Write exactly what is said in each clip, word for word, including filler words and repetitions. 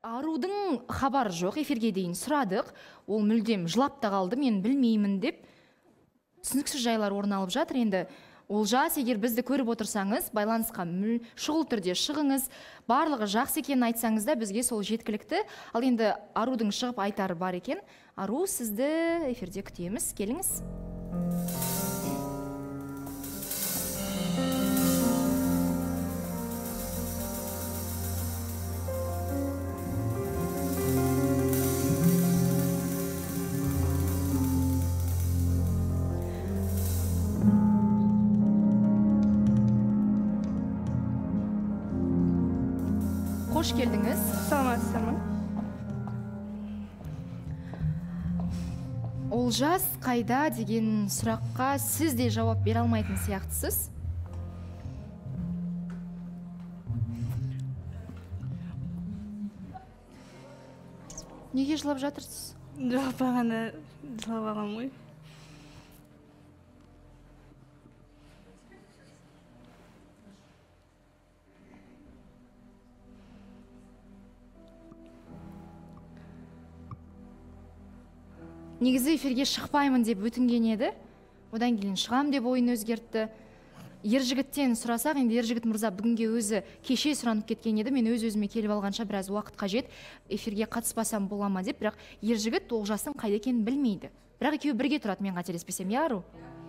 Арудың хабары жоқ, эфирге дейін сұрадық. Ол мүлдем жылап та қалды, мен білмеймін деп. Түсініксіз жайлар орын алып жатыр. Енді Олжас, егер бізді көріп отырсаңыз, байланысқа шұғыл түрде шығыңыз. Барлығы жақсы екенін айтсаңыз да бізге сол жеткілікті. Ал енді Арудың шығып айтары бар екен. Ару, сізді эфирде күтеміз. Келіңіз. Қош келдіңіз. Саламатсыздар ма? Олжас қайда деген сұраққа сіз де жауап бере алмайтын сияқтысыз. Неге жылап жатырсыз? Жоқ, бағана жылап алғам ғой. Негізі эфирге шықпаймын деп өтінген еді. Одан кейін шығам деп ойын өзгертті. Ержігіттен сұрасақ, енді Ержігіт мырза бүгінге өзі кеше сұранып кеткен еді. Мен өз-өзіме келіп алғанша біраз уақыт қажет, эфирге қатыспасам бола ма деп, бірақ Ержігіт Олжастың қайда екенін білмейді. Бірақ екеуі бірге тұрады, мен қателеспесем, иә Ару?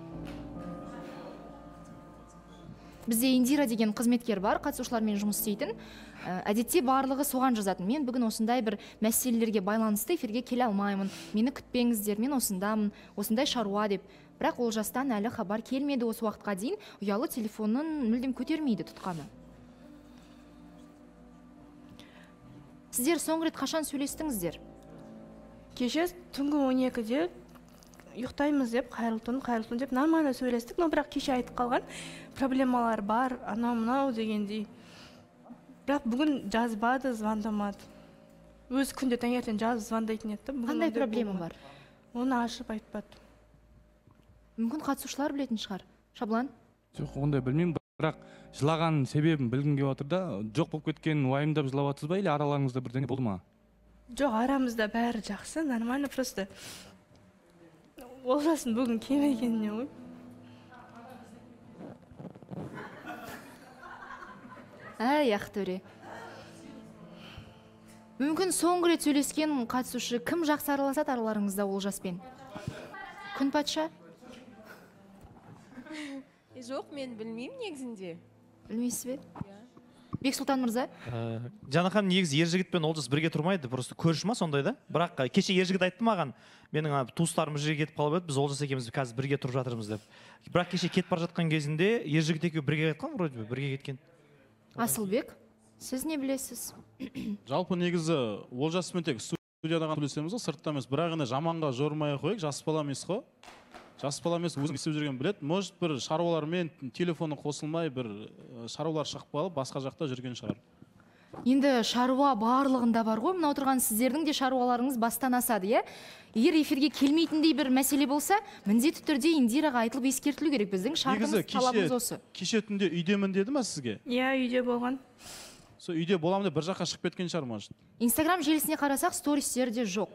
Бізде Индира деген қызметкер бар, қатысушылармен жұмыс істейтін. Әдетте барлығы соған жазатын. Мен бүгін осындай бір мәселелерге байланысты эфирге келе алмаймын. Мені күтпеңіздер, мен осындамын, осындай шаруа деп. Бірақ Олжастан әлі хабар келмеді осы уақытқа дейін. Ұялы телефонын мүлдем көтермейді тұтқаны. Сіздер соңғы рет қашан сөйлестіңіздер? Кеше түнгі он екіде ұйықтаймыз деп, қайырлы түн, қайырлы түн деп нормально сөйлестік, но бірақ кеше айтып қалған проблемалар бар, анау мынау дегендей. Бірақ бүгін жазбады, звондамады. Өз күнде таңертең жазып звондайтын еді. Қандай проблема бар? Оны ашып айтпады. Мүмкін қатысушылар білетін шығар. Шаблан? Жоқ, ондай білмеймін, бірақ жылаған себебін білгім келіп отыр да, жоқ болып кеткен уайымдап жылап жатсыз ба, или араларыңызда бірдеңе болды ма? Жоқ, арамызда бәрі жақсы, нормально, просто Олжасын бүгін келмегеніне ғой. Әй, Ақтөре. Мүмкін соңғы рет сөйлескен қатысушы кім жақсы араласады араларыңызда Олжаспен? Күн патша? Жоқ, мен білмеймін негізінде. Білмейсіз бе? Бексұлтан мырза? Жана ханым, негізі Ержігіт пен Олжас бірге тұрмайды, просто көріш ма сондай да? Бірақ кеше Ержігіт айтты маған, менің туыстарым жерге кетіп қалып еді, біз Олжас екеуміз қазір бірге тұрып жатырмыз деп. Бірақ кеше кетіп бара жатқан кезінде Ержігіт екеуі бірге айтқан, вроде бы бірге кеткен. Асылбек, сіз не білесіз? Жалпы негізі Олжаспен тек студияда ғана сөйлесеміз ғой, сыртта емес, бірақ енді жаманға жормай қойық, жас бала емес қой. Жас бала емес, өзің істеп жүрген білет. Может, бір шаруалармен телефоны қосылмай, бір шаруалар шығып қалып, басқа жақта жүрген шығар. Енді шаруа барлығында бар ғой, мына отырған сіздердің де шаруаларыңыз бастан асады, е? Егер эфирге келмейтіндей бір мәселе болса, міндетті түрде Индираға айтылып ескертілу керек. Біздің шартымыз, талабымыз осы. Кеше түнде үйдемін деді ма сізге? Иә, үйде болған. Сол үйде боламын деп бір жаққа шығып кеткен шығар, может. Инстаграм желісіне қарасақ, стористерде жоқ.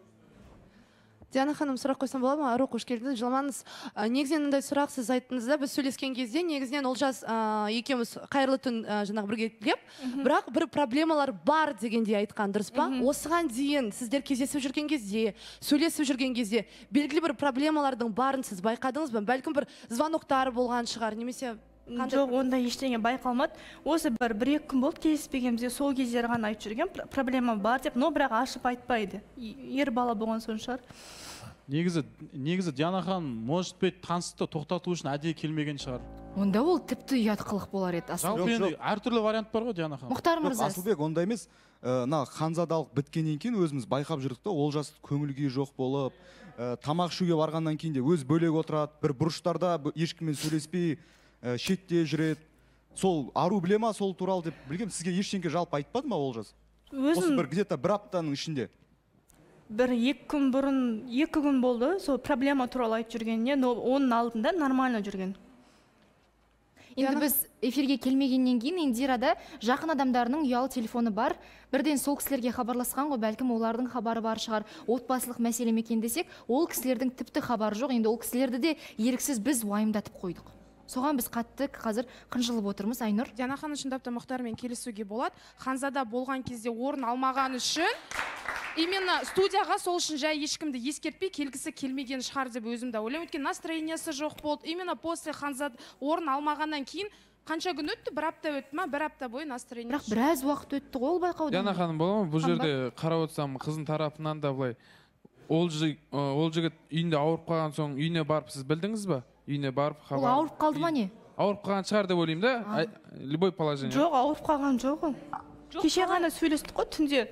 Диана ханым, сұрақ қойсам бола ма? Ару, қош келдіңіз, жыламаңыз. Негізінен мындай сұрақ сіз айттыңыз да, біз сөйлескен кезде негізінен Олжас екеуміз қайырлы түн жаңағы бірге тілеп, бірақ бір проблемалар бар дегендей айтқан, дұрыс па? Осыған дейін сіздер кездесіп жүрген кезде, сөйлесіп жүрген кезде белгілі бір проблемалардың барын сіз байқадыңыз ба? Бәлкім бір звоноктар болған шығар, немесе Жоқ, онда ештеңе байқалмады. Осы бір бір-екі күн болды келіспегенімізде, сол кездері ғана айтып жүрген, проблема бар деп, но бірақ ашып айтпайды. Ер бала болған соң шығар. Негізі, негізі Диана ханым, может быть, танысты тоқтату үшін әдейі келмеген шығар. Онда ол тіпті ұят қылық болар еді. Жалпы енді әртүрлі вариант бар ғой, Диана ханым. Мұхтар мырза. Асылбек, онда емес, мына ханзадалық біткеннен кейін өзіміз байқап жүрдік та, Олжас көңіл-күйі жоқ болып, тамақ ішуге барғаннан кейін де өз бөлек отырады, бір бұрыштарда ешкіммен сөйлеспей, шетте жүреді. Сол Ару біле ма сол туралы деп білгем, сізге ештеңке жалпы айтпады ма Олжас? Осы бір где-то бір аптаның ішінде. Бір екі күн бұрын, екі күн болды, сол проблема туралы айтып жүргеніне, но оның алдында нормально жүрген. Енді біз эфирге келмегеннен кейін Индирада жақын адамдарының ұялы телефоны бар. Бірден сол кісілерге хабарласқан ғой, бәлкім олардың хабары бар шығар. Отбасылық мәселе екен десек, ол кісілердің тіпті хабары жоқ. Енді ол кісілерді де еріксіз біз уайымдатып қойдық. Соған біз қатты қазір қынжылып отырмыз. Айнұр. Диана ханым, шындап та Мұхтармен келісуге болады. Ханзада болған кезде орын алмаған үшін именно студияға сол үшін жай ешкімді ескертпей келгісі келмеген шығар деп өзім де ойлаймын. Өйткені настроениесі жоқ болды. Именно после Ханзада орын алмағаннан кейін қанша күн өтті? Бір апта өтті ма? Бір апта бойы настроение. Бірақ біраз уақыт өтті ғой ол байқаудан. Диана ханым, бола ма? Бұл жерде қарап отырсам, қыздың тарапынан да былай ол жігіт үйінде ауырып қалған соң үйіне барып сіз білдіңіз ба? Үйіне барып хабар. Ол ауырып қалды ма не? Ауырып қалған шығар деп ойлаймын да. Любой положение. Жоқ, ауырып қалған жоқ. Кеше ғана сөйлестік қой түнде.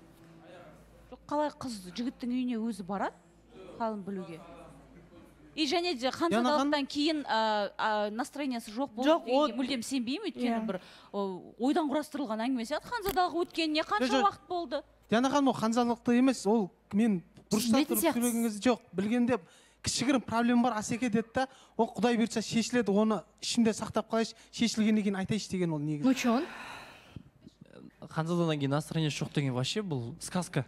Қалай қыз жігіттің үйіне өзі барады, халын білуге. И және де Ханзадалықтан кейін настроениесі жоқ болды. Мүлдем сенбеймін, өйткені бір ойдан құрастырылған әңгіме сияқты. Ханзадалығы өткеніне қанша уақыт болды? Диана ханым, ол ханзадалықты емес, ол мен бұрышта тұрып сөйлегеніңіз жоқ. Білгенде кішігірім проблема бар, Асеке деді да, ол Құдай берсе шешіледі, оны ішімде сақтап қалайшы, шешілгеннен кейін айтайшы деген ол негізі. Ну чон? Ханзададан кейін настроениесі жоқ деген вообще бұл сказка.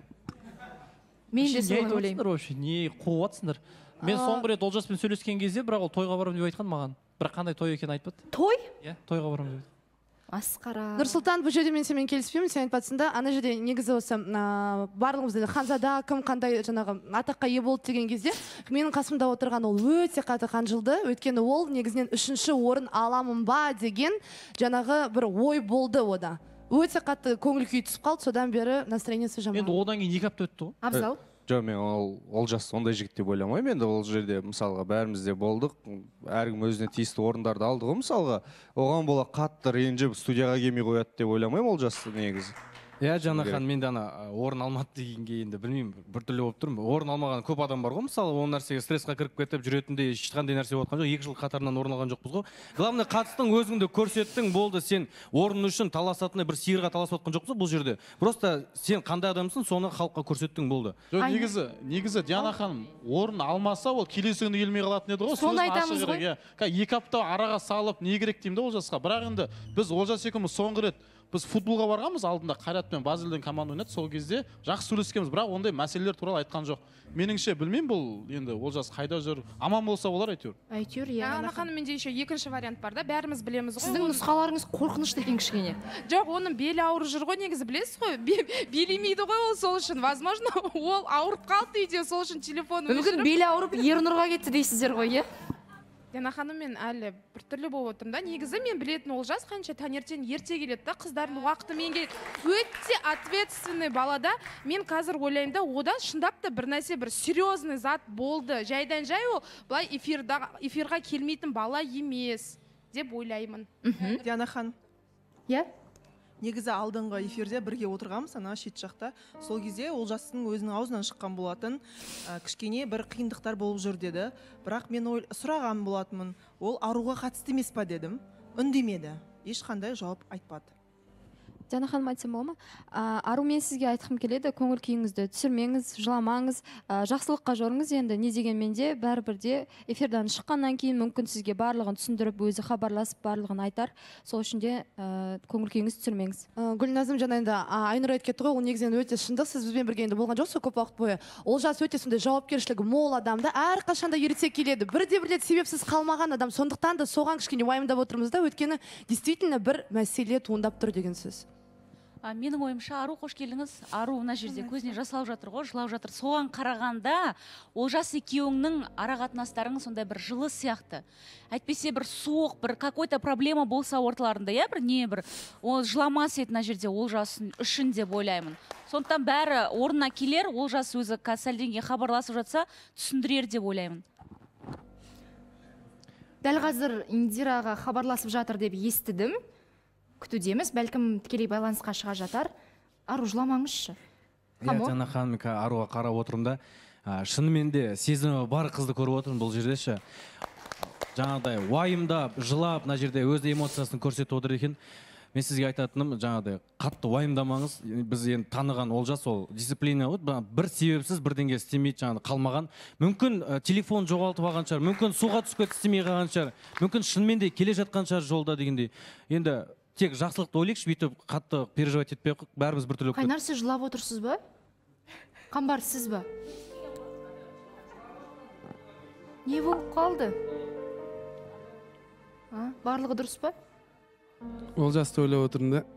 Мен де солай ойлаймын. Не қуып жатсыңдар? Мен соңғы рет Олжаспен сөйлескен кезде, бірақ ол тойға барамын деп айтқан маған. Бірақ қандай той екенін айтпады. Той? Иә, тойға барамын деп. Асқара. Нұрсұлтан, бұл жерде мен сенімен келіспеймін, сен айтпатсың да, ана жерде негізі осы барлығымыз Ханзада кім қандай жаңағы атаққа ие болды деген кезде, менің қасымда отырған ол өте қатты қанжылды, өйткені ол негізінен үшінші орын аламын ба деген жаңағы бір ой болды ода. Өте қатты көңіл күй түсіп қалды, содан бері настроениесі жаман. Енді одан кейін екі апта өтті ғой. Абзал. Жоқ, мен ол Олжас ондай жігіт деп ойламаймын. Енді ол жерде мысалға бәріміз де болдық, әркім өзіне тиісті орындарды алды ғой мысалға. Оған бола қатты ренжіп студияға келмей қояды деп ойламаймын Олжасты негізі. Иә, Диана ханым, мен де ана орын алмады дегенге енді білмеймін, біртүрлі болып тұрмын. Орын алмаған көп адам бар ғой, мысалы, ол нәрсеге стрессқа кіріп кетіп жүретінде ешқандай нәрсе болған жоқ, екі жыл қатарынан орын алған жоқпыз ғой. Главное, қатыстың, өзіңді көрсеттің, болды, сен орын үшін таласатындай бір сиырға таласып отқан жоқпыз бұл жерде. Просто сен қандай адамсың, соны халыққа көрсеттің, болды. Жоқ, негізі, негізі Диана ханым, орын алмаса, ол келесі күні келмей қалатын еді ғой. Соны айтамыз ғой. Екі апта араға салып, не керек деймін де Олжасқа. Бірақ енді біз Олжас екеуміз соңғы рет біз футболға барғанбыз, алдында Қайрат пен Базелден команда ойнады, сол кезде жақсы сөйлескенбіз, бірақ ондай мәселелер туралы айтқан жоқ. Меніңше білмеймін, бұл енді Олжас қайда жүр, аман болса болар әйтеуір. Әйтеуір, иә. Ана ханым, менде еще екінші вариант бар да, бәріміз білеміз ғой. Сіздің нұсқаларыңыз қорқынышты екен кішкене. Жоқ, оның белі ауырып жүр ғой, негізі білесіз ғой, билемейді ғой ол, сол үшін. Возможно, ол ауырып қалды үйде, сол үшін телефонын өшіріп. Мүмкін белі ауырып Ернұрға кетті дейсіздер ғой, иә? Диана ханым, мен әлі біртүрлі болып отырмын да. Негізі мен білетін Олжас қанша таңертең ерте келеді да, қыздардың уақыты менге өте ответственный балада. Мен қазір ойлаймын да, ода шындап та бір нәрсе, бір серьезный зат болды. Жайдан жай ол былай эфирға келмейтін бала емес деп ойлаймын. Диана ханым. Иә? Негізі алдыңғы эфирде бірге отырғанбыз, ана шет жақта. Сол кезде Олжастың өзінің аузынан шыққан болатын, кішкене бір қиындықтар болып жүр деді. Бірақ мен сұраған болатынмын, ол аруға қатысты емес па дедім. Үндемеді, ешқандай жауап айтпады. Диана ханым, айтсам бола ма? Ару, мен сізге айтқым келеді, көңіл күйіңізді түсірмеңіз, жыламаңыз, жақсылыққа жорыңыз. Енді не дегенмен де бәрібір де эфирдан шыққаннан кейін мүмкін сізге барлығын түсіндіріп, өзі хабарласып барлығын айтар. Сол үшін де көңіл күйіңіз түсірмеңіз. Гүлназым, жаңа енді Айнұр айтып кетті ғой, ол негізінен өте шындық, сіз бізбен бірге енді болған жоқсыз көп уақыт бойы. Олжас өте сондай жауапкершілігі мол адамды, әрқашанда ерте келеді. Бірде бірде себепсіз қалмаған адам, сондықтан да соған кішкене уайымдап отырмыз да, өйткені действительно бір мәселе туындап тұр деген сөз. Менің ойымша, Ару, қош келдіңіз. Ару мына жерде көзіне жасалып жатыр ғой, жылап жатыр. Соған қарағанда Олжас екеуіңнің арақатынастарың сондай бір жылы сияқты. Әйтпесе бір суық, бір какой-то проблема болса орталарында, иә, бір не бір ол жыламас еді мына жерде Олжас үшін деп ойлаймын. Сондықтан бәрі орнына келер, Олжас өзі сәлденге хабарласып жатса, түсіндірер деп ойлаймын. Дәл қазір Индираға хабарласып жатыр деп естідім. Күтудеміз, бәлкім тікелей байланысқа шыға жатар. Ару, жыламаңызшы. Иә, Диана ханым, Аруға қарап отырмын да, шынымен де сезімі бар қызды көріп отырмын бұл жердеші. Жаңағыдай уайымдап, жылап, мына жерде өз эмоциясын көрсетіп отыр екен. мен сізге айтатыным жаңағыдай қатты уайымдамаңыз. Біз енді таныған Олжас ол дисциплина ғой. Бір себепсіз бірдеңе істемейді жаңағы қалмаған. Мүмкін телефон жоғалтып алған шығар, мүмкін суға түсіп кетіп істемей қалған шығар, мүмкін шынымен де келе жатқан шығар жолда дегендей. Енді тек жақсылықты ойлайықшы, бүйтіп қатты переживать етпей ақ, бәріміз біртүрлі. Қайнар, сіз жылап отырсыз ба? Қамбар, сіз ба? Не болып қалды? Барлығы дұрыс па? Олжасты ойлап отырмын да.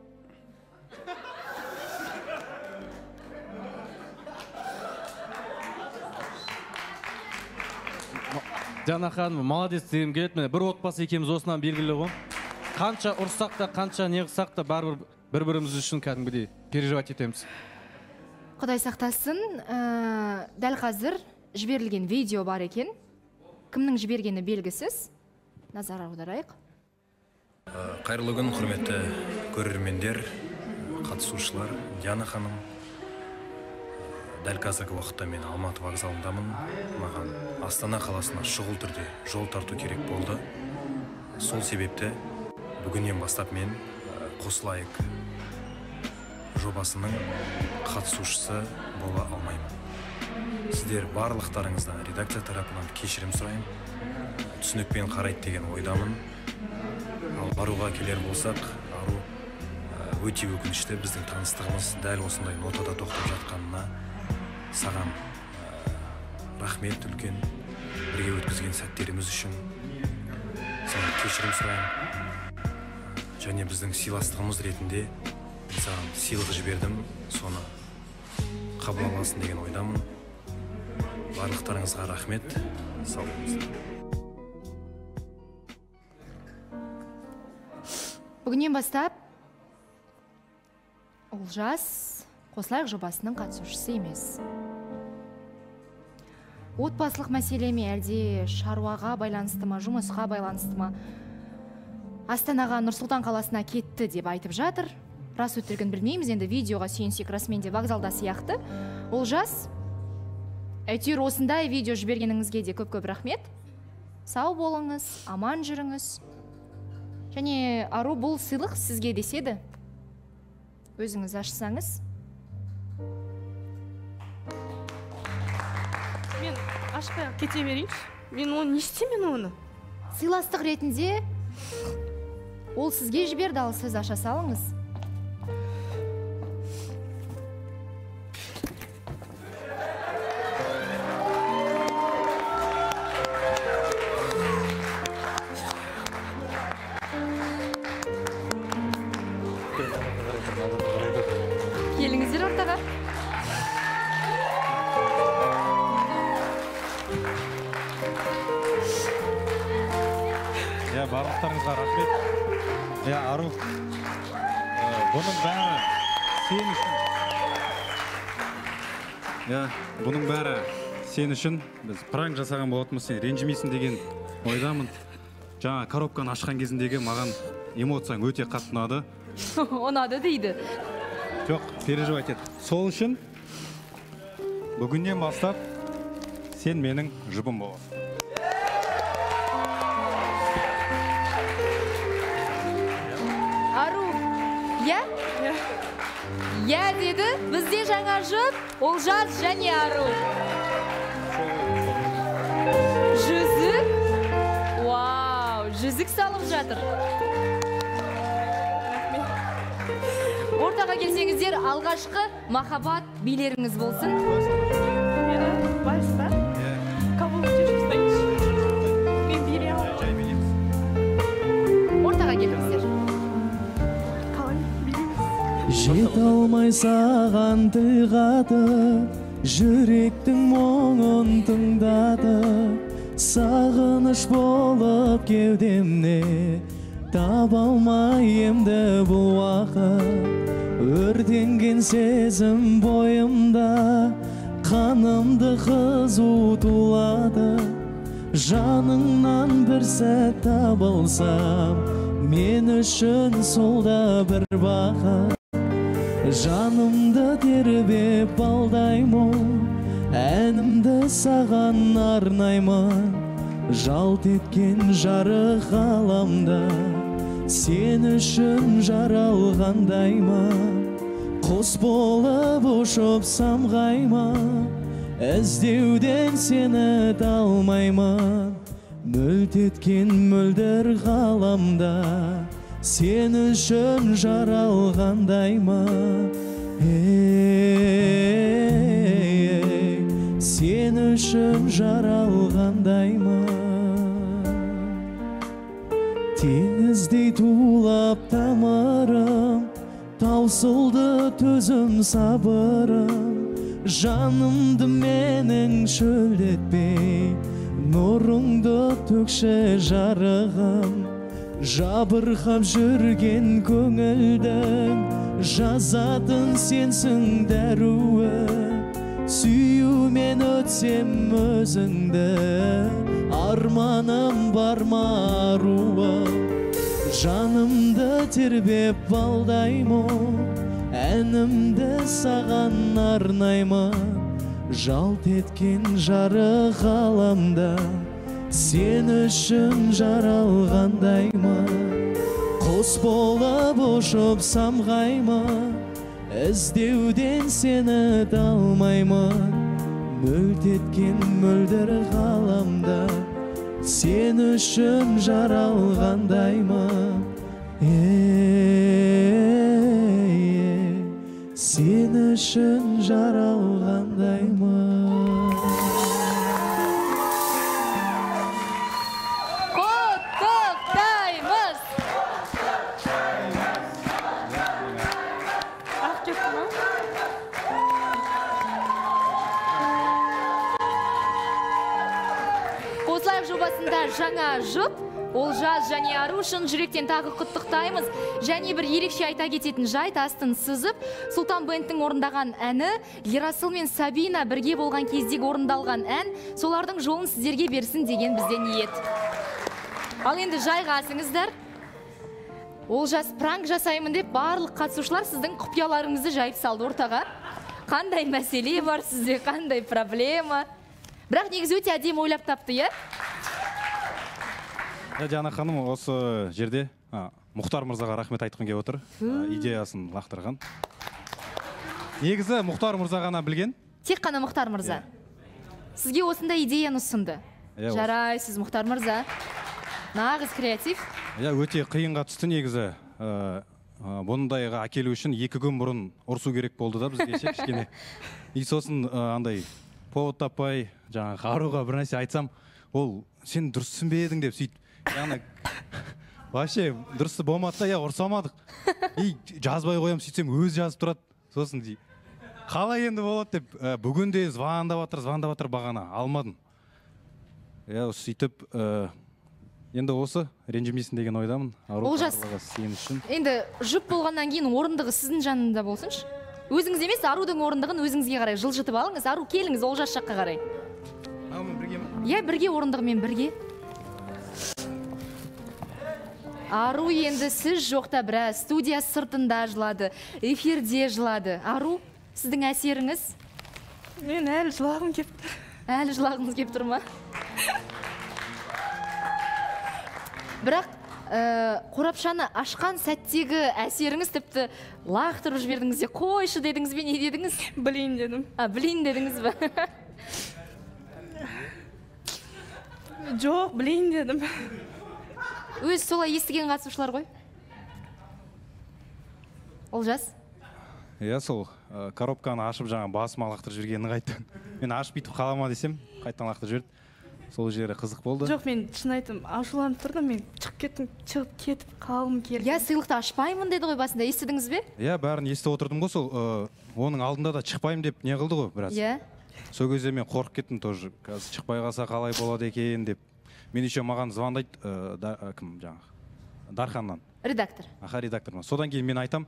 Жана ханым, молодец дегім келеді. Міне бір отбасы екеуміз осынан белгілі ғой. Қанша ұрсақ та, қанша не қылсақ та бәрібір бір-біріміз үшін кәдімгідей переживать етеміз. Құдай сақтасын, дәл қазір жіберілген видео бар екен. Кімнің жібергені белгісіз. Назар аударайық. Қайырлы күн, құрметті көрермендер, қатысушылар. Диана ханым, дәл қазіргі уақытта мен Алматы вокзалындамын. Маған Астана қаласына шұғыл түрде жол тарту керек болды. Сол себепті бүгіннен бастап мен Қосылайық жобасының қатысушысы бола алмаймын. Сіздер барлықтарыңыздан редакция тарапынан кешірім сұраймын. Түсінікпен қарайды деген ойдамын. Ал Аруға келер болсақ, Ару өте өкінішті, біздің таныстығымыз дәл осындай нотада тоқтап жатқанына саған рахмет үлкен, бірге өткізген сәттеріміз үшін саған кешірім сұраймын. Және біздің сыйластығымыз ретінде саған сыйлық жібердім, соны қабыл аласың деген ойдамын. Барлықтарыңызға рахмет, сау болыңыздар. Бүгіннен бастап Олжас Қосылайық жобасының қатысушысы емес. Отбасылық мәселе ме, әлде шаруаға байланысты ма, жұмысқа байланысты ма, Астанаға, Нұрсұлтан қаласына кетті деп айтып жатыр. Рас өтірігін білмейміз, енді видеоға сүйенсек расымен де вокзалда сияқты. Олжас, әйтеуір осындай видео жібергеніңізге де көп-көп рахмет. Сау болыңыз, аман жүріңіз. Және Ару, бұл сыйлық сізге деседі. Өзіңіз ашсаңыз. Мен ашпай кете берейінші. Мен оны не істеймін оны? Сыйластық ретінде ол сізге жіберді, ал сіз аша салыңыз. Келіңіздер ортаға. Я барлықтарыңызға рахмет. Я Ару, бұның бәрі сен үшін. Я, бұның бәрі сен үшін. Біз пранк жасаған болатынбыз, сен ренжімейсің деген ойдамын. Жаңа коробканы ашқан кезіндегі маған эмоцияң өте қатты ұнады. Ұнады дейді. Жоқ, переживать ет. Сол үшін бүгіннен бастап сен менің жұбым боласың. Ару, я? Я деді, бізде жаңа жұп, Олжас және Ару. Жүзік? Вау, жүзік салып жатыр. Ортаға келсеңіздер, алғашқы махаббат билеріңіз болсын. Байса, кого будешь встать? Мен бере аламын. Ортаға келіңіздер. Қалай билейміз? Жете алмай саған тыйғады, жүректің мұңын тыңдады. Сағыныш болып кеудемне, таба алмай емді бұл уақыт. Өртенген сезім бойымда, қанымды қызу тулады. Жаныңнан бір сәт табылсам, мен үшін сол да бір бақыт. Жанымды тербеп балдаймын, әнімді саған арнаймын. Жалт еткен жарық ғаламда сен үшін жаралғандаймын, құс болып ұшып самғаймын, іздеуден сені талмаймын, мүлт еткен мөлдір ғаламда сен үшін жаралғандаймын, ей, сен үшін жаралғандаймын. Теңіздей тулап тамырым, таусылды төзім сабырым, жанымды менің шөлдетпей, нұрыңды төкші жарығым, жабырқап жүрген көңілдің жазатын сенсің дәруі, сүюмен өтсем өзіңді, арманым бар ма аруым, жанымды тербеп балдаймын, әнімді саған арнаймын, жалт еткен жарық ғаламда сен үшін жаралғандаймын, құс болып ұшып самғаймын, іздеуден сені талмаймын, мүлт еткен мөлдір ғаламда сен үшін жаралғандаймын, ей, сен үшін жаралғандаймын. Қосылайық жобасында жаңа жұп, Олжас және Ару шын жүректен тағы құттықтаймыз. Және бір ерекше айта кететін жайт, астын сызып, Сұлтан бэндтің орындаған әні, Ерасыл мен Сабина бірге болған кездегі орындалған ән, солардың жолын сіздерге берсін деген бізден ниет. Ал енді жайғасыңыздар. Олжас пранк жасаймын деп барлық қатысушылар сіздің құпияларыңызды жайып салды ортаға. Қандай мәселе бар сізде, қандай проблема? Бірақ негізі өте әдемі ойлап тапты, е? Жана ханым осы жерде Мұхтар мырзаға рахмет айтқым келіп отыр. Идеясын лақтырған. Негізі Мұхтар мырза ғана білген. Тек қана Мұхтар мырза. Сізге осындай идеяны ұсынды. Жарайсыз, Мұхтар мырза. Нағыз креатив. Өте қиынға түсті негізі. Бұндайға әкелу үшін екі күн бұрын ұрсу керек болды да бізге кішкене. И сосын андай повод таппай, жаңағы Аруға бір нәрсе айтсам, ол сен дұрыс түсінбедің деп сөйтіп. Яғни вообще дұрысы болмады да, я ұрсамадық. И жазбай қоям, сөйтсем өз жазып тұрады. Сосын дей. Қалай енді болады деп, бүгін де звондап жатыр, звондап жатыр бағана, алмадым. Я сөйтіп енді осы ренжімейсің деген ойдамын. Олжас, енді жұп болғаннан кейін орындығы сіздің жанында болсыншы. Өзіңіз емес, Арудың орындығын өзіңізге қарай жылжытып алыңыз. Ару, келіңіз Олжас жаққа қарай. Иә, бірге орындығымен бірге. Ару енді сіз жоқта біраз студия сыртында жылады, эфирде жылады. Ару, сіздің әсеріңіз? Мен әлі жылағым кеп тұр. Әлі жылағыңыз кеп тұр ма? Бірақ қорапшаны ашқан сәттегі әсеріңіз тіпті лақтырып жібердіңіз де, қойшы дедіңіз бе, не дедіңіз? Білейін дедім. Білейін дедіңіз бе? Жоқ, білейін дедім. Өз солай естіген қатысушылар ғой? Олжас? Иә, сол коробканы ашып жаңа басыма лақтырып жібергенін қайттан. Мен ашып бүйтіп қалама десем, қайттан лақтырып жіберді. Сол жері қызық болды. Жоқ, мен шын айтым, ашуланып тұрдым, мен шығып кеттім, шығып кетіп қалғым келді. Иә, сыйлықты ашпаймын деді ғой басында, естідіңіз бе? Иә, бәрін естіп отырдым ғой, сол оның алдында да шықпаймын деп не қылды ғой біраз. Иә. Сол кезде мен қорқып кеттім тоже, қазір шықпай қалса қалай болады екен деп. Мен еще маған звондайды, кім жаңағы, Дарханнан. Редактор. Аха, редактордан. Содан кейін мен айтам,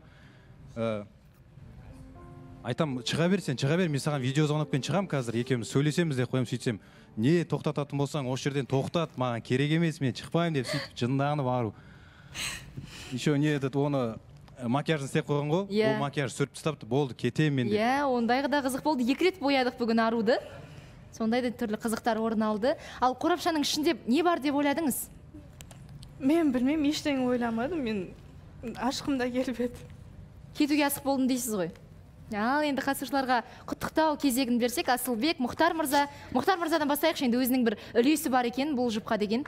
айтам, шыға бер сен, шыға бер, мен саған видео звонокпен шығам қазір, екеуміз сөйлесеміз деп қоям, сөйтсем, не тоқтататын болсаң, осы жерден тоқтат, маған керек емес, мен шықпаймын деп сөйтіп жынданып Ару. Еще не этот оны макияжын істеп қойған ғой, ол макияж сүріп тастапты, болды, кетемін мен деп. Иә, ондайғы да қызық болды. Екі рет боядық бүгін Аруды. Сондай да түрлі қызықтар орын алды. Ал қорапшаның ішінде не бар деп ойладыңыз? Мен білмеймін, ештеңе ойламадым, мен ашқым да келіп еді. Кетуге асық болдым дейсіз ғой. Ал енді қатысушыларға құттықтау кезегін берсек, Асылбек, Мұхтар мырза, Мұхтар мырзадан бастайықшы, енді өзінің бір үлесі бар екен бұл жұпқа деген.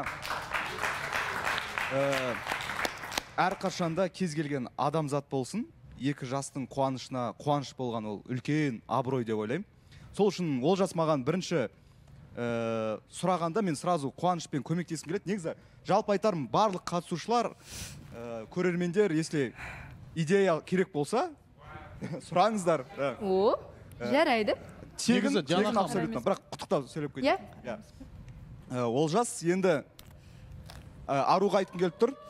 Әр қашанда кез келген адамзат болсын, екі жастың қуанышына қуаныш болған ол үлкен абырой деп ойлаймын. Сол үшін Олжас маған бірінші сұрағанда мен сразу қуанышпен көмектескім келеді. Негізі жалпы айтарым, барлық қатысушылар, көрермендер, если идея керек болса, сұраңыздар. О, жарайды. Тегін, тегін абсолютно. Бірақ құттықтау сөйлеп кетейін. Олжас, енді аруға айтқым келіп тұр.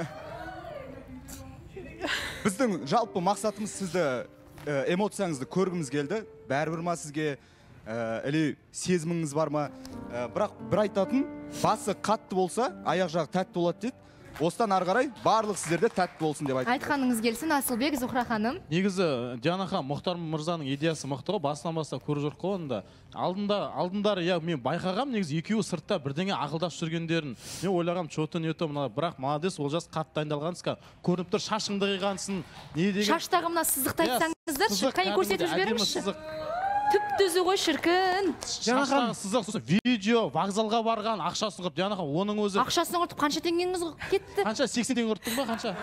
Біздің жалпы мақсатымыз сізді эмоцияңызды көргіміз келді. Бәрібір ма сізге әлі сезіміңіз бар ма? Бірақ бір айтатын, басы қатты болса, аяқ жағы тәтті болады дейді. Осыдан ары қарай барлық сіздерде тәтті болсын деп айтып. Айтқаныңыз келсін, Асылбек, Зухра ханым. Негізі Диана ханым, Мұхтар мырзаның идеясы мықты ғой, басынан бастап көріп жүрік қой онда. Алдында, алдындары, я мен байқағам, негізі екеуі сыртта бірдеңе ақылдасып жүргендерін. Мен ойлағам, чоты нето, мына бірақ молодец, Олжас қатты дайындалғансыз, көрініп тұр, шашыңды қиғансың. Не деген? Шаштағы мына сызықты айтсаңыздаршы, қане көрсетіп жіберіңізші. Түп-түзі ғой, шіркін. Шаштағы сызық, сосын видео, вокзалға барған, ақшасын құрып, Диана ханым, оның өзі. Ақшасын құртып, қанша теңгеңіз кетті? Қанша, сексен теңге құрттың ба, қанша?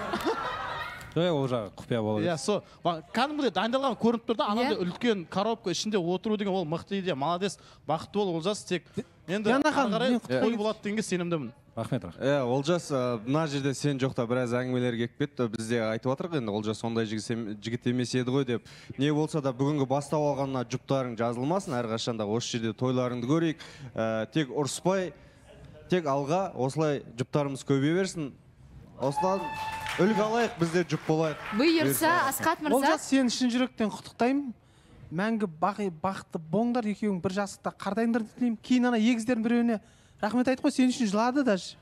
Ол жағы құпия болады. Иә, со, кәдімгідей дайындалған көрініп тұр да, анандай үлкен коробка ішінде отыру деген ол мықты идея. Молодец, бақытты бол Олжас, тек енді ары қарай той болады дегенге сенімдімін. Рахмет, рахмет. Иә, Олжас, мына жерде сен жоқта біраз әңгімелер келіп кетті. Бізде айтып отырық енді Олжас сондай жігіт емес еді ғой деп. Не болса да бүгінгі бастау алғанына жұптарың жазылмасын, әрқашанда осы жерде тойларыңды көрейік. Тек ұрыспай, тек алға, осылай жұптарымыз көбейе берсін. Осылай үлгі алайық, бізде жұп болайық. Бұйырса, Асқат мырза. Олжас, сен шын жүректен құттықтаймын. Мәңгі бақытты болыңдар, екеуің бір жастықта қартайыңдар тілеймін. Кейін ана егіздердің біреуіне рахмет айтып қой, сен үшін жылады даже.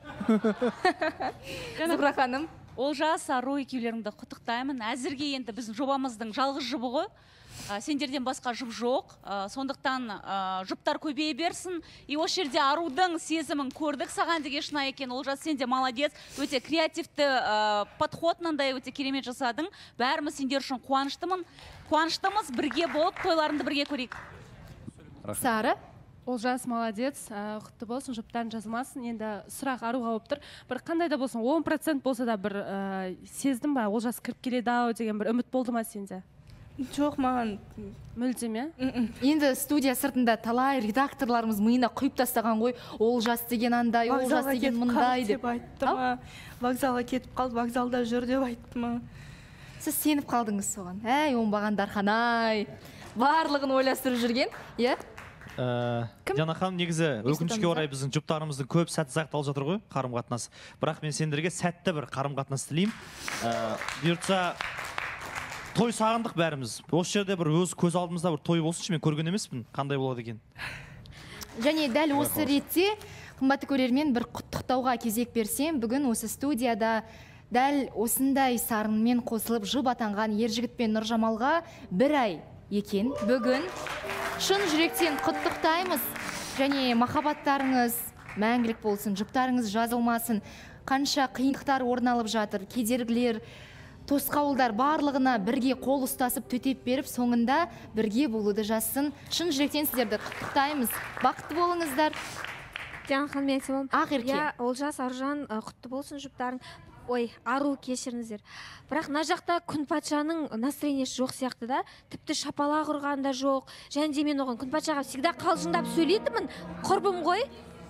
Зухра ханым. Олжас, Ару екеулеріңді құттықтаймын. Әзірге енді біздің жобамыздың жалғыз жұбы ғой. Сендерден басқа жұп жоқ. Сондықтан жұптар көбейе берсін. И осы жерде Арудың сезімін көрдік. Саған деген шынайы екен. Олжас, сен де молодец. Өте креативті подход мынандай өте керемет жасадың. Бәріміз сендер үшін қуаныштымын. Қуаныштымыз, бірге болып, тойларыңды бірге көрейік. Сары. Олжас, молодец. Құтты болсын, жұптарын жазылмасын. Енді сұрақ Аруға болып тұр. Бір қандай да болсын, он процент болса да бір сездің ба, Олжас кіріп келеді-ау деген бір үміт болды ма сенде? Жоқ, маған мүлдем, иә? Енді студия сыртында талай редакторларымыз миына құйып тастаған ғой, Олжас деген андай, Олжас деген мұндай деп айтты ма? Вокзалға кетіп қалды, вокзалда жүр деп айтты ма? Сіз сеніп қалдыңыз соған. Әй, оңбаған Дархан-ай. Барлығын ойластырып жүрген, иә? Диана ханым, негізі өкінішке орай біздің жұптарымыздың көп сәтті сақталып жатыр ғой, қарым-қатынас. Бірақ мен сендерге сәтті бір қарым-қатынас тілеймін. Бұйыртса той сағындық бәріміз. Осы жерде бір өз көз алдымызда бір той болсыншы, мен көрген емеспін, қандай болады екен. Және дәл осы ретте, қымбатты көрермен, бір құттықтауға кезек берсем, бүгін осы студияда дәл осындай сарынмен қосылып жұп атанған Ержігіт пен Нұржамалға бір ай екен. Бүгін шын жүректен құттықтаймыз. Және махаббаттарыңыз мәңгілік болсын, жұптарыңыз жазылмасын. Қанша қиындықтар орын алып жатыр, кедергілер, тосқауылдар барлығына бірге қол ұстасып төтеп беріп, соңында бірге болуды жазсын. Шын жүректен сіздерді құттықтаймыз. Бақытты болыңыздар. Диана ханым, мен айтсам, Ақерке. иә, Олжас, Аружан, құтты болсын жұптарың. Ой, Ару, кешіріңіздер. Бірақ мына жақта күн патшаның настроениесі жоқ сияқты да, тіпті шапалақ ұрған да жоқ. Және де мен оған күн патшаға всегда қалжыңдап сөйлейтінмін. Құрбым ғой.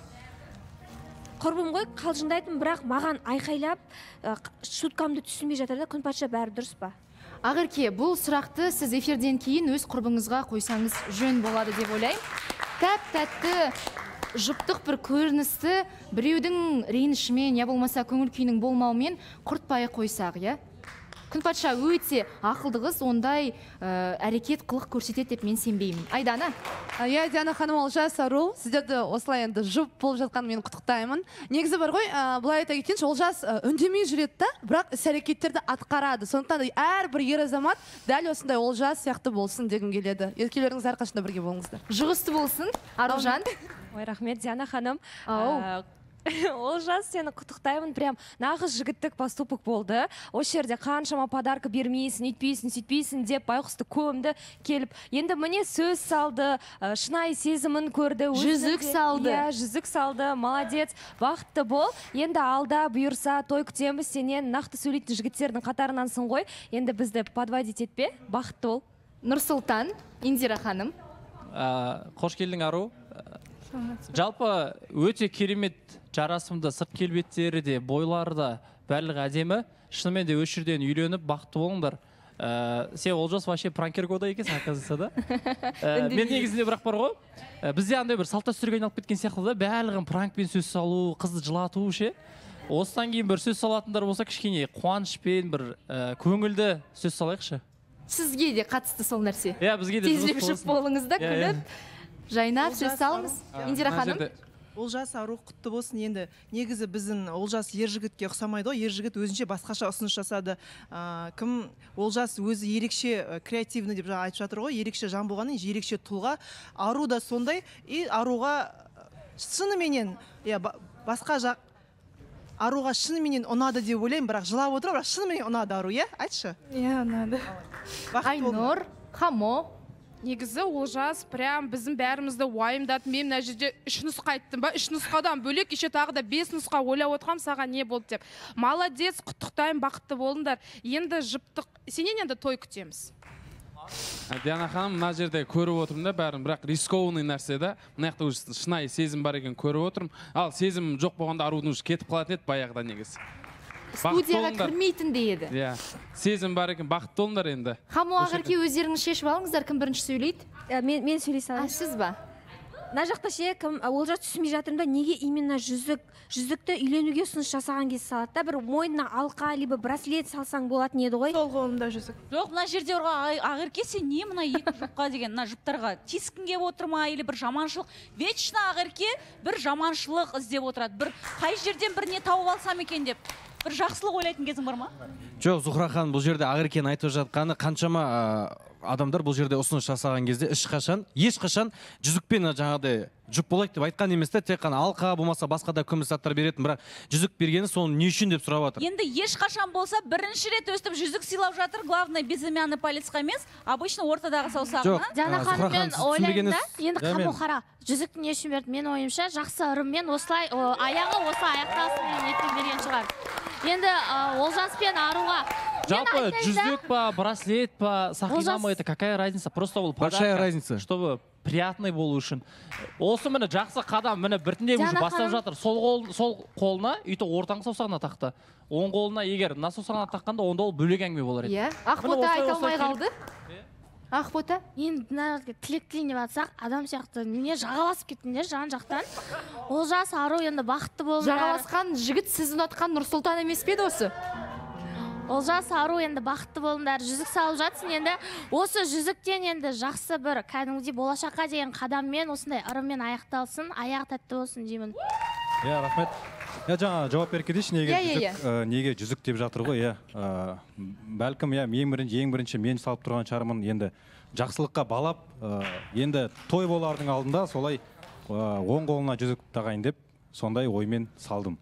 Құрбым ғой, қалжыңдайтын, бірақ маған айқайлап, шуткамды түсінбей жатыр да, күн патша бәрі дұрыс па? Ақерке, бұл сұрақты сіз эфирден кейін өз құрбыңызға қойсаңыз жөн болады деп ойлаймын. Тәп-тәтті жұптық бір көріністі біреудің ренішімен, я болмаса көңіл күйінің болмауымен құртпай қойсақ, я? Күн патша өте ақылды қыз, ондай әрекет қылық көрсетеді деп мен сенбеймін. Айдана? Иә, Диана ханым, Олжас, Ару, сіздерді осылай енді жұп болып жатқан мен құттықтаймын. Негізі бар ғой, былай айта кетейінші, Олжас үндемей жүреді, бірақ іс-әрекеттерді атқарады. Сондықтан әрбір ер азамат дәл осындай Олжас сияқты болсын дегім келеді. Еркелеріңіз әрқашанда бірге болыңыздар. Жұғысты болсын, Аружан. Ой, рахмет, Диана ханым. Олжас, сені құттықтаймын, прям нағыз жігіттік поступок болды. Осы жерде қаншама подарка бермейсің, үйтпейсің, сөйтпейсің деп байқұсты көмді келіп. Енді міне сөз салды, шынайы сезімін көрді. Жүзік салды. Иә, жүзік салды, молодец, бақытты бол. Енді алда бұйырса той күтеміз, сенен нақты сөйлейтін жігіттердің қатарынансың ғой. Енді бізді подводить етпе, бақытты бол. Нұрсұлтан, Индира ханым. Қош келдің, Ару. Жалпы өте керемет жарасымды, сырт келбеттері де, бойлары да барлығы әдемі. Шынымен де осы жерден үйленіп бақытты болыңдар. Сен Олжас вообще пранкер года екенсің, оказывается, да? Мен негізінде бірақ бар ғой, бізде андай бір салт дәстүрге айналып кеткен сияқты да, барлығын пранкпен сөз салу, қызды жылату ше. Осыдан кейін бір сөз салатындар болса, кішкене қуанышпен бір көңілді сөз салайықшы. Сізге де қатысты сол нәрсе. Иә, бізге де тезірек шығып болыңызда күліп. Жайнап сөз салыңыз. Индира ханым. Олжас, Ару, құтты болсын. Енді негізі біздің Олжас ер жігітке ұқсамайды ғой. Ер жігіт өзінше басқаша ұсыныс жасады. Кім Олжас өзі ерекше креативный деп айтып жатыр ғой. Ерекше жан болғанын, ерекше тұлға. Ару да сондай. И Аруға шыныменен, басқа жақ Аруға шыныменен ұнады деп ойлаймын, бірақ жылап отыр, бірақ шыныменен ұнады Ару, иә? Айтшы. Иә, ұнады. Айнұр, Хамо. Негізі Олжас прям біздің бәрімізді уайымдады. Мен мына жерде үш нұсқа айттым ба, үш нұсқадан бөлек еще тағы да бес нұсқа ойлап отырғам, саған не болды деп. Молодец, құттықтаймын, бақытты болыңдар. Енді жыптық, сенен енді той күтеміз. Диана ханым, мына жерде көріп отырмын да бәрін, бірақ рискованный нәрсе да. Мына жақта шынайы сезім бар екен көріп отырмын. Ал сезім жоқ болғанда Арудың кетіп қалатын еді баяғыда негізі. Студияға кірмейтін де еді. Иә, сезім бар екен, бақытты болыңдар енді. Хамо ағырке өздеріңіз шешіп алыңыздар, кім бірінші сөйлейді? Мен сөйлей салайын. Сіз ба? Мына жақта ше, Олжас түсінбей жатырмын да, неге именно жүзік, жүзікті үйленуге ұсыныс жасаған кезде салады да, бір мойнына алқа, либо браслет салсаң болатын еді ғой. Сол қолымда жүзік. Жоқ, мына жерде Ағырке, сен не мына екі жұпқа деген, мына жұптарға тискін кеп отыр ма, или бір жаманшылық? Вечно Ағырке бір жаманшылық іздеп отырады. Бір қай жерден бір не тауып алсам екен деп. Бір жақсылық ойлайтын кезің бар ма? Жоқ, Зухра ханым, бұл жерде Ағыркен айтып жатқаны қаншама адамдар бұл жерде ұсыныс жасаған кезде ешқашан, ешқашан жүзікпен жаңағыдай жұп болайық деп айтқан емес те, тек қана алқа болмаса басқа да күміс заттар беретін, бірақ жүзік бергені соны не үшін деп сұрап жатыр. Енді ешқашан болса бірінші рет өстіп жүзік сыйлап жатыр, главное безымянный палецқа емес, обычно ортадағы саусағына. Диана ханым, мен ойлаймын да, енді Хамо қара, жүзікті не үшін берді? Мен ойымша жақсы ырыммен осылай аяғы осы аяқтасын еттен берген шығар. Енді Олжас пен Аруға жалпы жүзік па, браслет па, сақина ма, это какая разница? Просто ол большая разница, чтобы приятный болу үшін. Осы міне жақсы қадам, міне біртіндеп уже бастап жатыр. Сол қолына үйті ортаң саусағына тақты. Оң қолына егер мына саусағына таққанда, онда ол бөлек әңгіме болар еді. Иә, Ақбота айта алмай қалды. Ақбота? Енді мына тілек тілейін деп атсақ, адам сияқты не жағаласып кеттіңдер жан жақтан. Олжас, Ару енді бақытты болыңдар. Жағаласқан жігіт сіз ұнатқан Нұрсұлтан емес пе еді осы? Олжас, Ару енді бақытты болыңдар, жүзік салып жатсың, енді осы жүзіктен енді жақсы бір кәдімгідей болашаққа деген қадаммен осындай ырыммен аяқталсын, аяғы тәтті болсын деймін. Иә, рахмет. Я жаңа жауап беріп кетейінші, неге жүзік деп жатыр ғой, иә. Бәлкім, иә, ең бірінші, ең бірінші мен салып тұрған шығармын, енді жақсылыққа балап, енді той болардың алдында солай оң қолына жүзік тағайын деп, сондай оймен салдым.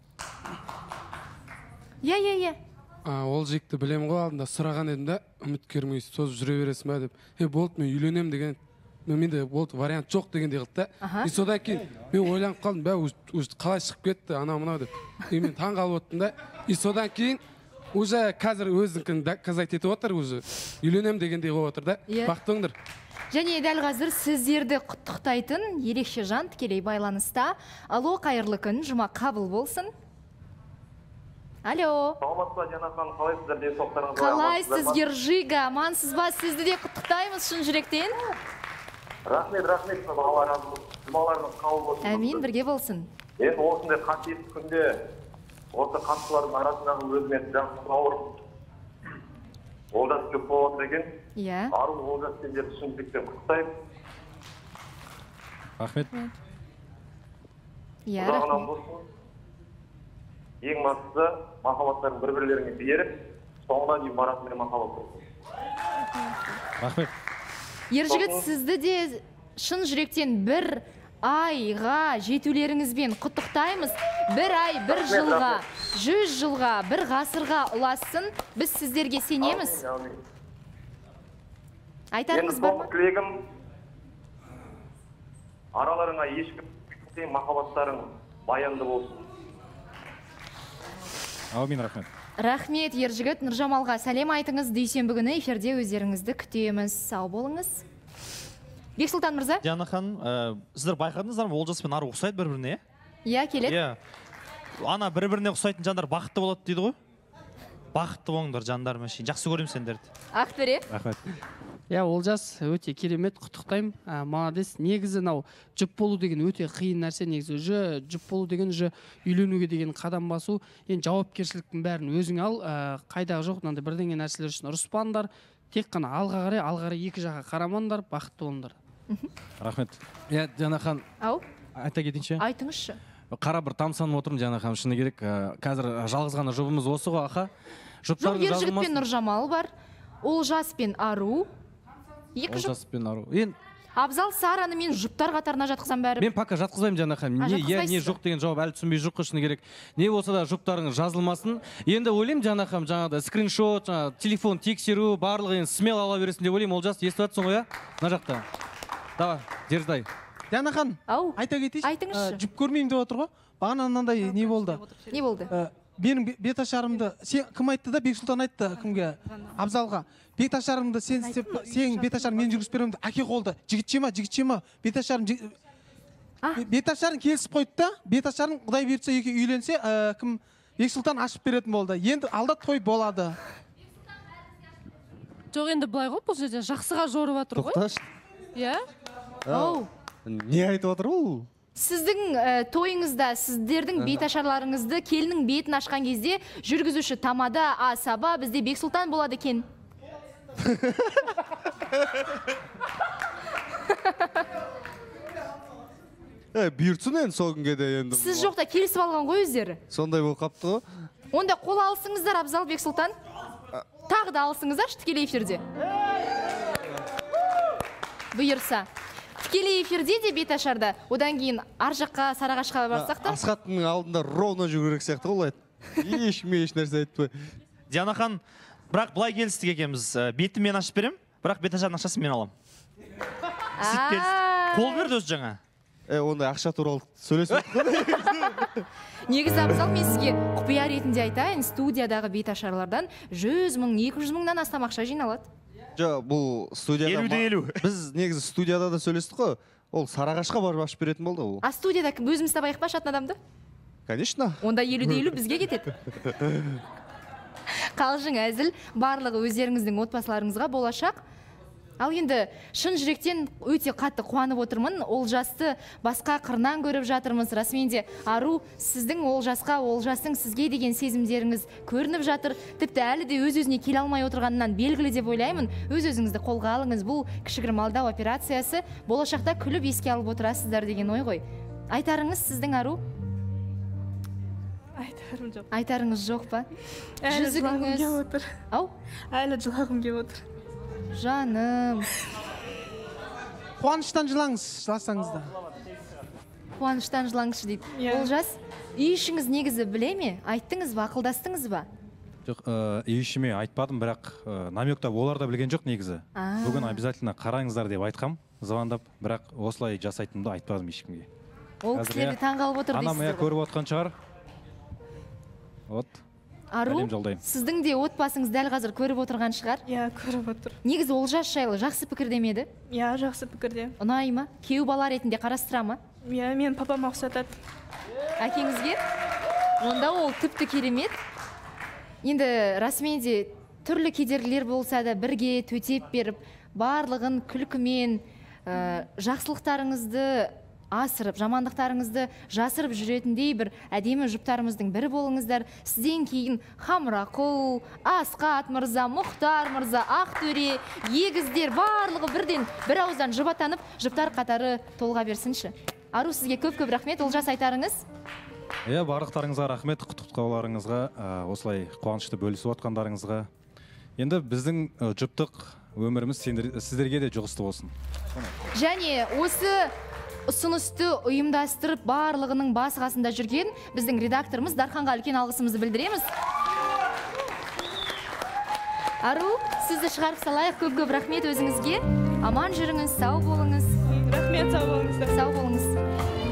Иә, иә, иә. Ол жекті білем ғой, алдында сұраған едім да, үміткермей созып жүре бересің ба деп. Е, болды, мен үйленем деген, менде болды, вариант жоқ дегендей қылды да. И содан кейін мен ойланып қалдым, бә, қалай шығып кетті, ана мынау деп. И мен таң қалып отырдым да. И содан кейін уже қазір өзінікін доказать етіп отыр, уже үйленем дегендей қылып отыр да. Бақытты болыңдар. Және дәл қазір сіздерді құттықтайтын ерекше жан тікелей байланыста. Алло, қайырлы күн, жұма қабыл болсын. Алло. Саламатсыз, Диана ханым, қалайсыздар? Денсаулықтарыңыз қалайсыз, Ержига? Амансыз ба? Сізді де құттықтаймыз шын жүректен. Рахмет, рахмет, Алла разы болсын. Жұмаларыңыз қабыл болсын. Әмин, бірге болсын. Енді осындай қасиетті күнде осы қатысушылардың арасындағы өзіме жақсы бауырым Олжас көп болып отыр екен. Иә. Ару Олжас сендерді шын жүректен құттықтаймын. Рахмет. Иә, рахмет. Ең бастысы махаббаттарын бір-бірлеріне беріп, соңына дейін баратын махаббат болсын. Рахмет. Ержігіт, сізді де шын жүректен бір айға жетулеріңізбен құттықтаймыз. Бір ай, бір жылға, жүз жылға, бір ғасырға ұлассын. Біз сіздерге сенеміз. Айтарыңыз бар ма? Менің тілегім араларыңа ешкім махаббаттарың баянды болсын. Аумин, рахмет. Рахмет, ержігіт. Нұржамалға сәлем айтыңыз. Дүйсенбі күні эфирде өздеріңізді күтеміз. Сау болыңыз. Бексұлтан мырза? Диана ханым, сіздер байқадыңыздар ма, Олжас пен Ару ұқсайды бір-біріне? Иә, келеді. Иә. Ана бір-біріне ұқсайтын жандар бақытты болады дейді ғой. Бақытты болыңдар жандар мәшейін. Жақсы көремін сендерді. Ақтөре? Рахмет. Иә, Олжас өте керемет, құттықтаймын. Молодец. Негізі мынау жұп болу деген өте қиын нәрсе. Негізі уже жұп болу деген уже үйленуге деген қадам басу. Енді жауапкершіліктің бәрін өзің ал. Қайдағы жоқ, мынандай бірдеңе нәрселер үшін ұрыспаңдар. Тек қана алға қарай, алға қарай екі жаққа қарамаңдар, бақытты болыңдар. Рахмет. Иә, Диана ханым. Ау? Айта кетейінші. Айтыңызшы. Қара бір тамсанып отырмын, Диана ханым, шыны керек. Қазір жалғыз ғана жұбымыз осы ғой, аха. Жоқ, ержігіт пен Нұржамал бар. Олжас пен Ару. Олжас пен Ару. Енді Абзал Сараны мен жұптар қатарына жатқызам бәрі. мен пока жатқызбаймын, Диана ханым. Не иә, не жоқ деген жауап әлі түсінбей жоқ, шыны керек. Не болса да жұптарыңыз жазылмасын. Енді ойлаймын, Диана ханым, жаңағыда скриншот, жаңағы телефон тексеру, барлығы енді смело ала бересін деп ойлаймын. Олжас, естіп жатсың ғой, иә? Мына жақта. Давай, дерздай. Диана ханым, айта кетейінші. Айтыңызшы. Жұп көрмеймін деп отыр ғой. Бағана мынандай не болды? Не болды? Менің беташарымды, сен кім айтты да? Бексұлтан айтты кімге? Абзалға. Беташарымды сен істеп, сен беташарым мен жүргізіп беремін. Әке қолды. Жігітше ма, жігітше ма? Беташарым беташарың келісіп қойды да, беташарың Құдай берсе еке үйленсе, кім Бексұлтан ашып беретін болды. Енді алда той болады. Жоқ, енді былай ғой, бұл жерде жақсыға жорып жатыр ғой. Тоқташы. Иә? Оу. Не айтып отыр ол? Сіздің тойыңызда сіздердің бейташарларыңызды келінің бетін ашқан кезде жүргізуші тамада, асаба, бізде Бексұлтан болады екен. Бұйыртсын енді сол күнге де енді. Сіз жоқта келісіп алған ғой өздері. Сондай болып қапты ғой. Онда қол алысыңыздар, Абзал, Бексұлтан. Тағы да алысыңыздар тікелей эфирде. Бұйырса. Тікелей эфирде де беташарда, одан кейін ар жаққа Сарағашқа барсақ та. Асхаттың алдында ровно жүру керек сияқты ғой. Ешкімге еш нәрсе айтпай. Диана ханым, бірақ былай келістік екенбіз. Бетті мен ашып берем, бірақ беташардың ақшасын мен алам. Қол берді өзі жаңа. Ондай ақша туралы сөйлесіп отыр. Негізі, Абзал, мен сізге құпия ретінде айтайын, студиядағы беташарлардан жүз мың, екі жүз мыңнан астам ақша жиналады. Жоқ, бұл студияда біз негізі студияда да сөйлестік қой. Ол Сарағашқа барып ашып беретін болды ол. А студияда кім, өзіміз табайық па шатын адамды? Конечно. Онда елу-де елу бізге кетеді. Қалжың, әзіл, барлығы өздеріңіздің отбасыларыңызға болашақ. Ал енді шын жүректен өте қатты қуанып отырмын. Олжасты басқа қырынан көріп жатырмыз. Расыменде Ару, сіздің Олжасқа, Олжастың сізге деген сезімдеріңіз көрініп жатыр. Тіпті әлі де өз-өзіне келе алмай отырғанынан белгілі деп ойлаймын. Өз-өзіңізді қолға алыңыз. Бұл кішігірім алдау операциясы болашақта күліп еске алып отырасыздар деген ой ғой. Айтарыңыз сіздің, Ару? Айтарым жоқ. Айтарыңыз жоқ па? Әлі жылағым кеп отыр. Ау? Әлі жылағым кеп отыр. Жаным. Қуаныштан жылаңыз, жыласаңыз да. Қуаныштан жылаңызшы дейді. Олжас, үй ішіңіз негізі біле ме? Айттыңыз ба, ақылдастыңыз ба? Жоқ, үй ішіме айтпадым, бірақ намектап олар да білген жоқ негізі. Бүгін обязательно қараңыздар деп айтқам, звондап, бірақ осылай жасайтынымды айтпадым ешкімге. Ол кісілерді таңғалып отыр дейсіз. Анам иә көріп отқан шығар. Вот. Ару, сіздің де отбасыңыз дәл қазір көріп отырған шығар? Иә, көріп отыр. Негізі Олжас жайлы жақсы пікірде ме еді? Иә, жақсы пікірде. Ұнай ма? Күйеу бала ретінде қарастыра ма? Иә, мен папама ұқсатады. Әкеңізге? Онда ол тіпті керемет. Енді расыменде түрлі кедергілер болса да бірге төтеп беріп, барлығын күлкімен, жақсылықтарыңызды асырып, жамандықтарыңызды жасырып жүретіндей бір әдемі жұптарымыздың бірі болыңыздар. Сізден кейін Хамрақұл, Асқат мырза, Мұхтар мырза, Ақтөре, егіздер барлығы бірден бір ауыздан жұбатанып, жұптар қатары толға берсінші. Ару, сізге көп-көп рахмет. Олжас, айтарыңыз? Иә, барлықтарыңызға рахмет, құттықтауларыңызға, осылай қуанышты бөлісіп отқандарыңызға. Енді біздің жұптық өміріміз сіздерге де жұғысты болсын. Және осы ұсынысты ұйымдастырып барлығының басы қасында жүрген біздің редакторымыз Дарханға үлкен алғысымызды білдіреміз. Ару, сізді шығарып салайық. Көп-көп рахмет өзіңізге. Аман жүріңіз, сау болыңыз. Рахмет, сау болыңыз. Сау болыңыз.